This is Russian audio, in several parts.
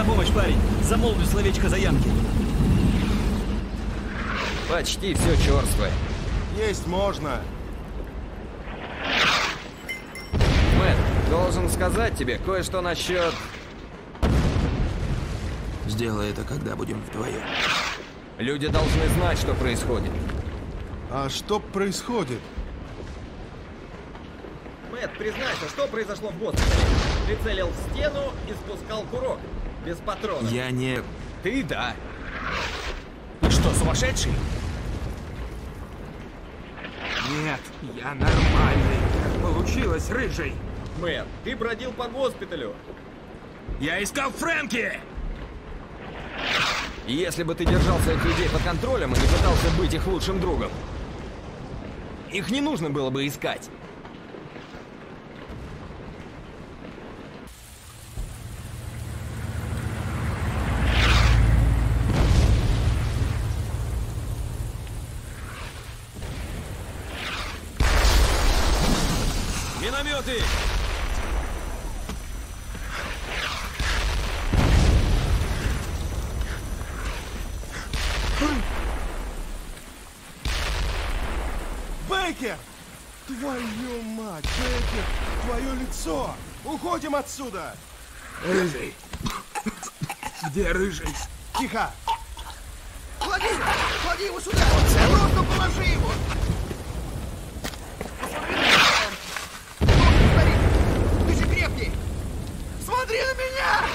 на помощь, парень. Замолвлю словечко за Янки. Почти все черствое. Есть можно. Мэтт, должен сказать тебе кое-что насчет... Сделай это, когда будем вдвоем. Люди должны знать, что происходит. А что происходит? Мэтт, признайся, что произошло в госпитале? Ты целил в стену и спускал курок. Без патронов. Я не... Ты да. Ты что, сумасшедший? Нет, я нормальный. Как получилось, рыжий? Мэтт, ты бродил по госпиталю. Я искал Фрэнки! И если бы ты держал своих людей под контролем и не пытался быть их лучшим другом, их не нужно было бы искать. Минометы! Бейкер! Твою мать, Бейкер! Твое лицо! Уходим отсюда! Рыжий. Где рыжий? Тихо! Клади! Клади его сюда! Просто положи его! Посмотри на меня! Старик! Ты же крепкий! Смотри на меня!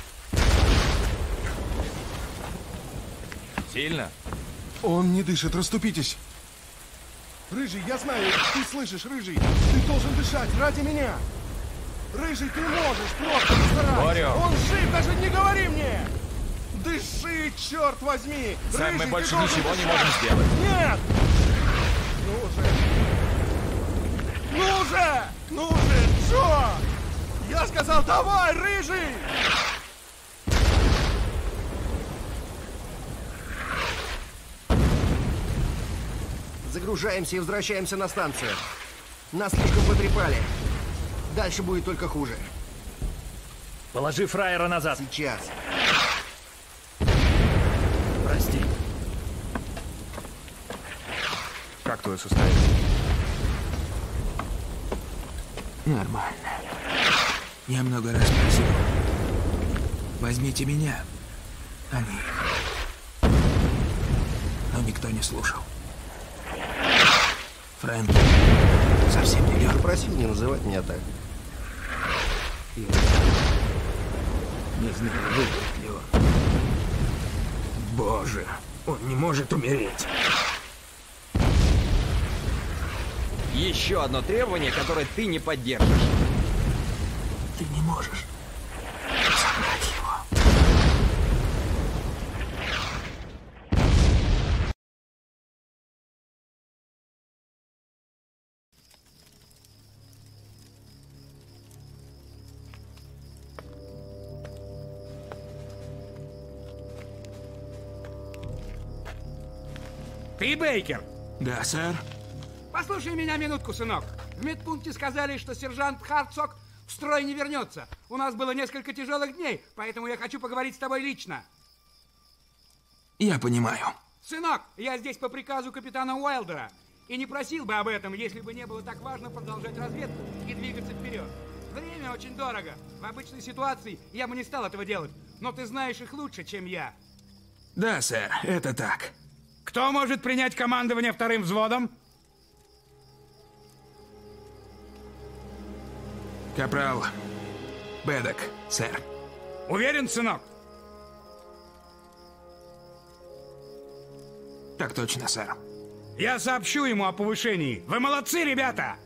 Сильно? Он не дышит, расступитесь! Рыжий, я знаю, ты слышишь, Рыжий! Ты должен дышать ради меня! Рыжий, ты можешь, просто постарайся! Говорю. Он жив, даже не говори мне! Дыши, черт возьми! Сэм, мы Рыжий, больше ты должен ничего не дышать. можем сделать. Нет! Ну же! Ну же! Ну же, Джо! Я сказал, давай, Рыжий! Загружаемся и возвращаемся на станцию. Нас слишком потрепали. Дальше будет только хуже. Положи фраера назад. Сейчас. Прости. Как твое состояние? Нормально. Я много раз просил. Возьмите меня. Они. Но никто не слушал. Фрэнки совсем не верил. Просил не называть меня так. Я не знаю, выживет ли он. Боже, он не может умереть. Еще одно требование, которое ты не поддержишь. Ты не можешь собрать его. Ты Бейкер? Да, сэр. Послушай меня минутку, сынок. В медпункте сказали, что сержант Хартсок в строй не вернется. У нас было несколько тяжелых дней, поэтому я хочу поговорить с тобой лично. Я понимаю. Сынок, я здесь по приказу капитана Уайлдера. И не просил бы об этом, если бы не было так важно продолжать разведку и двигаться вперед. Время очень дорого. В обычной ситуации я бы не стал этого делать. Но ты знаешь их лучше, чем я. Да, сэр, это так. Кто может принять командование вторым взводом? Капрал Бэддок, сэр. Уверен, сынок? Так точно, сэр. Я сообщу ему о повышении. Вы молодцы, ребята!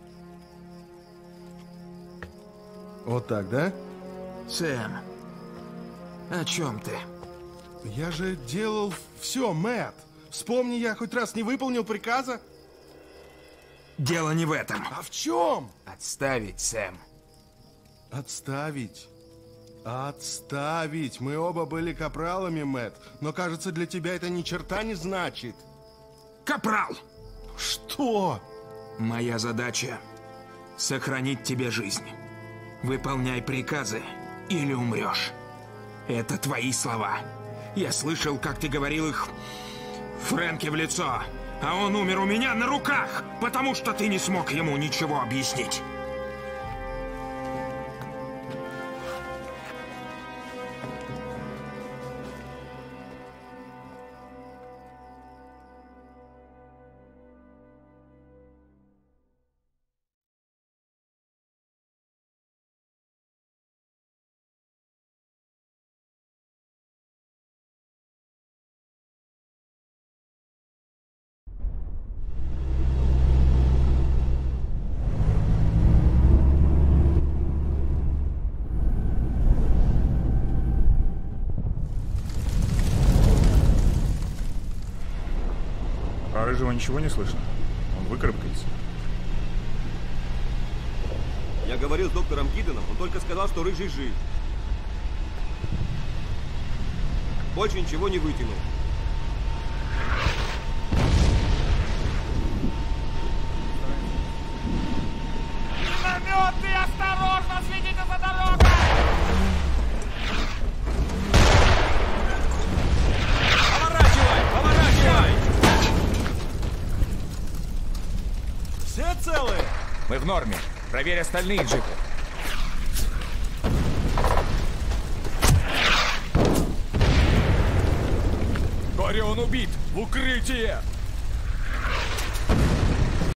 Вот так, да? Сэм, о чем ты? Я же делал все, Мэтт. Вспомни, я хоть раз не выполнил приказа. Дело не в этом. А в чем? Отставить, Сэм. Отставить. Отставить. Мы оба были капралами, Мэтт. Но, кажется, для тебя это ни черта не значит. Капрал! Что? Моя задача — сохранить тебе жизнь. Выполняй приказы или умрешь. Это твои слова. Я слышал, как ты говорил их Фрэнки в лицо. А он умер у меня на руках, потому что ты не смог ему ничего объяснить. Про Рыжего ничего не слышно? Он выкарабкается? Я говорил с доктором Киденом, он только сказал, что Рыжий жив. Больше ничего не вытянул. Минометы, осторожно, следите за дорогой! Поворачивай! Поворачивай! Все целые? Мы в норме. Проверь остальные джипы. Горе, он убит! В укрытие!